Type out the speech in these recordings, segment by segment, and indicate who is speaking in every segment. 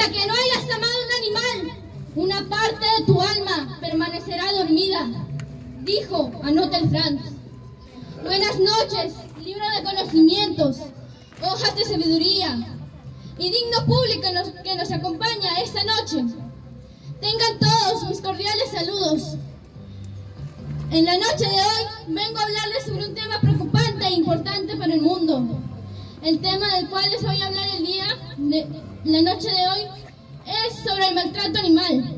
Speaker 1: Hasta que no hayas amado un animal, una parte de tu alma permanecerá dormida, dijo Anatole France. Buenas noches, libro de conocimientos, hojas de sabiduría y digno público que nos acompaña esta noche. Tengan todos mis cordiales saludos. En la noche de hoy vengo a hablarles sobre un tema preocupante e importante para el mundo. El tema del cual les voy a hablar la noche de hoy es sobre el maltrato animal.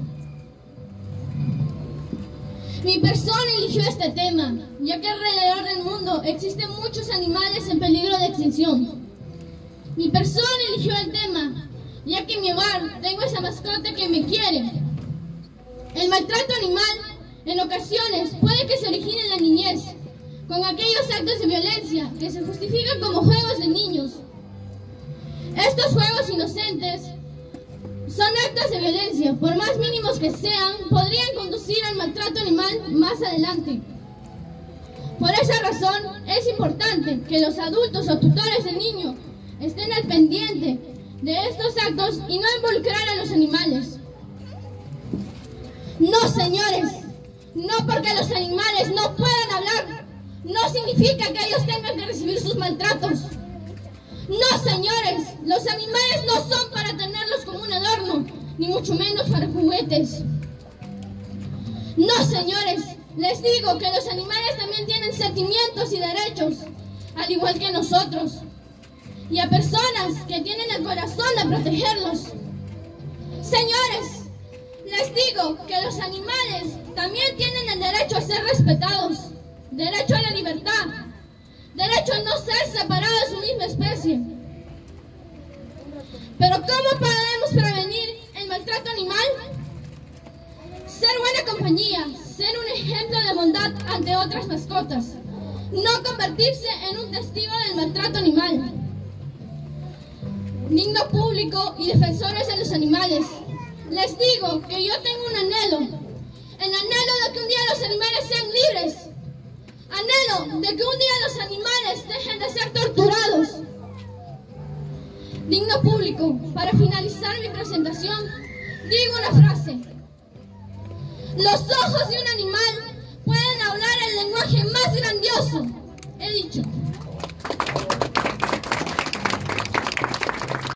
Speaker 1: Mi persona eligió este tema, ya que alrededor del mundo existen muchos animales en peligro de extinción. Mi persona eligió el tema, ya que en mi hogar tengo esa mascota que me quiere. El maltrato animal, en ocasiones, puede que se origine en la niñez, con aquellos actos de violencia que se justifican como juegos de niños. Estos juegos inocentes son actos de violencia, por más mínimos que sean, podrían conducir al maltrato animal más adelante. Por esa razón, es importante que los adultos o tutores del niño estén al pendiente de estos actos y no involucrar a los animales. No, señores, no porque los animales no puedan hablar, no significa que ellos tengan que recibir sus maltratos. No, señores, los animales no son para tenerlos como un adorno, ni mucho menos para juguetes. No, señores, les digo que los animales también tienen sentimientos y derechos, al igual que nosotros, y a personas que tienen el corazón de protegerlos. Señores, les digo que los animales también tienen el derecho a ser respetados, derecho a la libertad, derecho a no ser separados de su misma especie. Pero ¿cómo podemos prevenir el maltrato animal? Ser buena compañía, ser un ejemplo de bondad ante otras mascotas, no convertirse en un testigo del maltrato animal. Digno público y defensores de los animales, les digo que yo tengo un anhelo, el anhelo de que un día los animales sean libres, anhelo de que un día los animales dejen de ser torturados. Digno público, para finalizar mi presentación, digo una frase. Los ojos de un animal pueden hablar el lenguaje más grandioso. He dicho.